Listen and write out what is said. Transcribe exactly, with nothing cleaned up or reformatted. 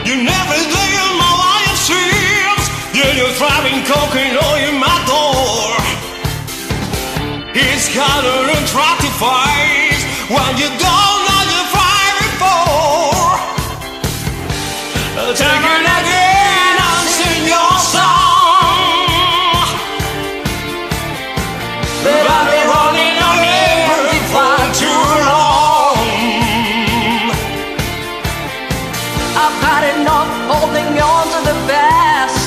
You never lay in my life streams. Then you're driving coconut in my door. It's kind of attractive face when you don't know you're fighting for. Take it again and sing your song. But I've been running on you for too long. I've had enough holding on to the past.